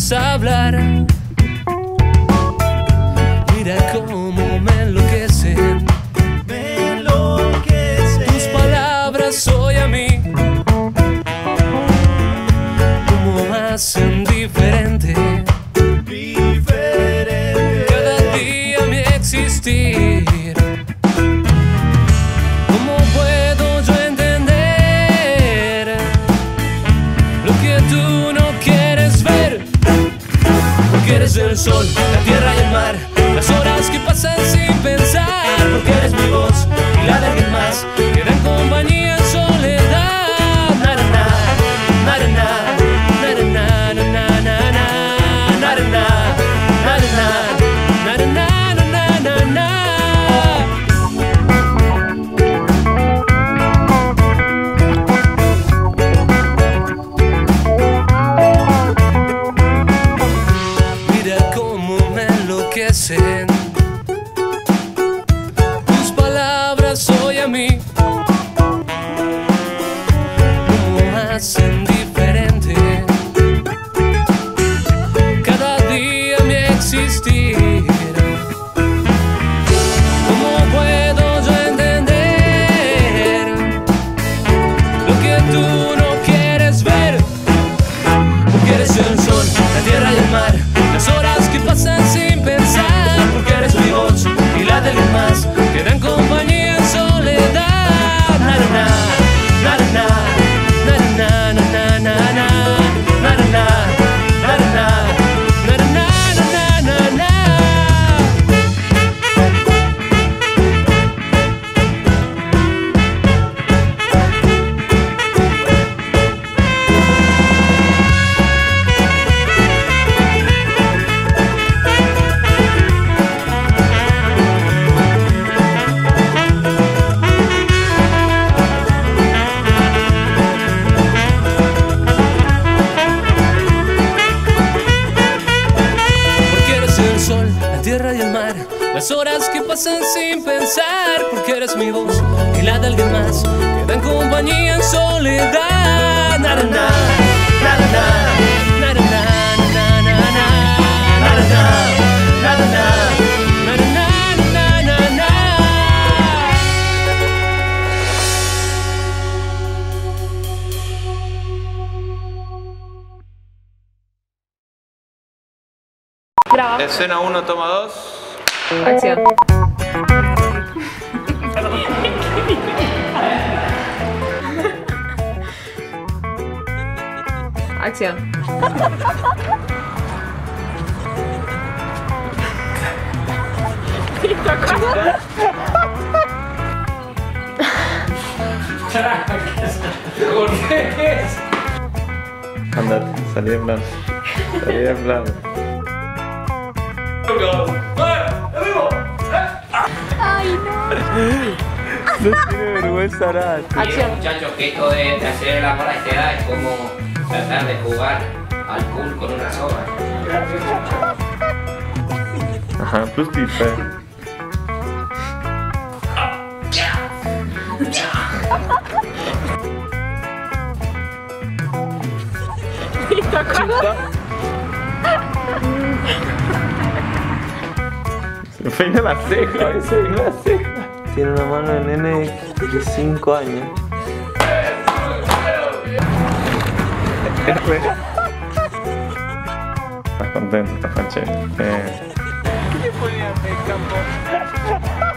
empiezas a hablar. Mira cómo me enloquecen. Tus palabras hoy a mí como hacen diferente cada día mi existir. ¿Cómo puedo yo entender lo que tú no quieres ver? Porque eres el sol, la tierra y el mar, las horas que pasan sin pensar. Porque eres mi voz y la de alguien más que dan compañía en soledad. Na, na, na, na, na, na, na, na, na, na, na, na, na, na, na, na. Mira cómo me enloquecen tus palabras hoy a mí, cómo hacen diferente cada día mi existir. ¿Cómo puedo yo entender lo que tú no quieres ver? Porque eres el sol, la tierra y el mar, las horas que pasan sin pensar. Porque eres mi voz y la de alguien más que dan compañía en soledad. Na, na, na, na, na, na, na, na, na, na, na, na, na, na, na, na, na, na, na. Porque eres el sol, la tierra y el mar, las horas que pasan sin pensar. Porque eres mi voz y la de alguien más que dan compañía en soledad. Na, na, na, na, na, na, na, na, na, na, na, na, na, na, na, na, na. Graba. Escena 1, toma 2. Acción. Acción. Andate, salí en plan. Salí en plan. Ay, no. No tiene vergüenza nada. Acción. Muchachos, que esto de hacer el amor a esta edad es como tratar de jugar al pool con una soga. Ajá, plus tipe. Se me peina la ceja, se peina la ceja. Tiene una mano de nene de 5 años. Estás contento, estás fachero. ¿Qué le ponían en el campo?